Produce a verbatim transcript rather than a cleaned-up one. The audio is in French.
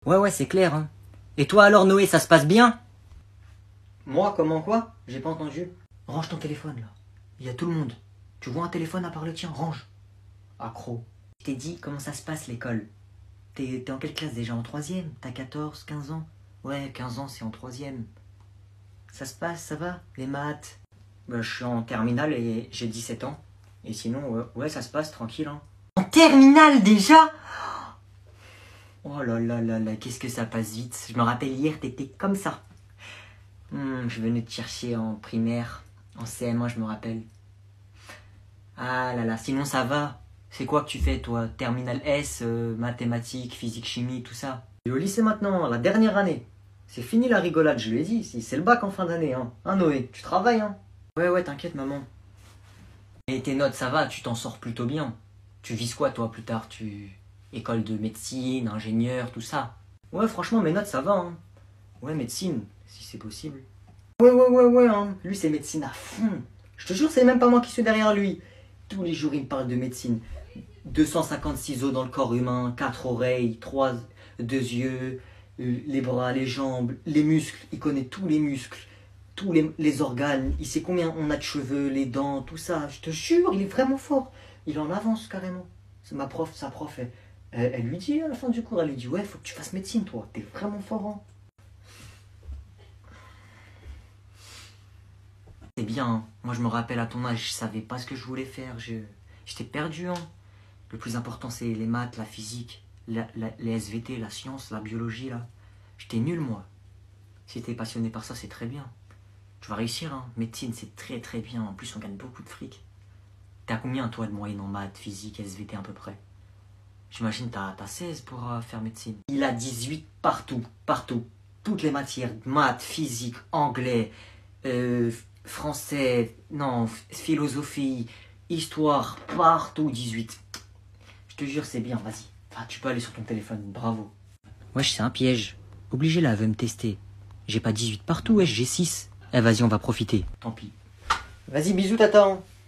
Ouais, ouais, c'est clair, hein. Et toi alors, Noé, ça se passe bien? Moi, comment quoi? J'ai pas entendu. Range ton téléphone, là. Il y a tout le monde. Tu vois un téléphone à part le tien, range. Accro. Je t'ai dit comment ça se passe l'école. T'es t'es en quelle classe déjà? En troisième? T'as quatorze, quinze ans? Ouais, quinze ans, c'est en troisième. Ça se passe, ça va? Les maths? Bah, je suis en terminale et j'ai dix-sept ans. Et sinon, ouais, ouais, ça se passe tranquille, hein. En terminale déjà? Oh là là là là, qu'est-ce que ça passe vite. Je me rappelle hier, t'étais comme ça. Hmm, je venais te chercher en primaire, en C M un, je me rappelle. Ah là là, sinon ça va. C'est quoi que tu fais, toi? Terminale S, euh, mathématiques, physique, chimie, tout ça. Et au lycée maintenant, la dernière année. C'est fini la rigolade, je lui ai dit. C'est le bac en fin d'année, hein. Hein, Noé? Tu travailles, hein? Ouais, ouais, t'inquiète, maman. Et tes notes, ça va, tu t'en sors plutôt bien. Tu vises quoi, toi, plus tard? Tu... École de médecine, ingénieur, tout ça. Ouais, franchement, mes notes, ça va, hein. Ouais, médecine, si c'est possible. Ouais, ouais, ouais, ouais, hein. Lui, c'est médecine à fond. Je te jure, c'est même pas moi qui suis derrière lui. Tous les jours, il me parle de médecine. deux cent cinquante-six os dans le corps humain, quatre oreilles, trois, deux yeux, les bras, les jambes, les muscles. Il connaît tous les muscles, tous les, les organes. Il sait combien on a de cheveux, les dents, tout ça. Je te jure, il est vraiment fort. Il en avance carrément. C'est ma prof, sa prof, elle, elle, elle lui dit à la fin du cours, elle lui dit, ouais, faut que tu fasses médecine, toi. T'es vraiment fort, hein. C'est bien, hein. Moi je me rappelle à ton âge, je savais pas ce que je voulais faire. Je, j'étais perdu, hein. Le plus important, c'est les maths, la physique, la, la, les S V T, la science, la biologie, là. J'étais nul, moi. Si t'es passionné par ça, c'est très bien. Tu vas réussir, hein. Médecine, c'est très très bien. En plus, on gagne beaucoup de fric. T'as combien, toi, de moyenne en maths, physique, S V T, à peu près? J'imagine t'as t'as seize pour euh, faire médecine. Il a dix-huit partout, partout. Toutes les matières, maths, physique, anglais, euh, français, non, philosophie, histoire, partout, dix-huit. Je te jure, c'est bien, vas-y. Ah, tu peux aller sur ton téléphone, bravo. Wesh, c'est un piège. Obligé là, elle veut me tester. J'ai pas dix-huit partout, wesh, j'ai six. Eh, vas-y, on va profiter. Tant pis. Vas-y, bisous, tata.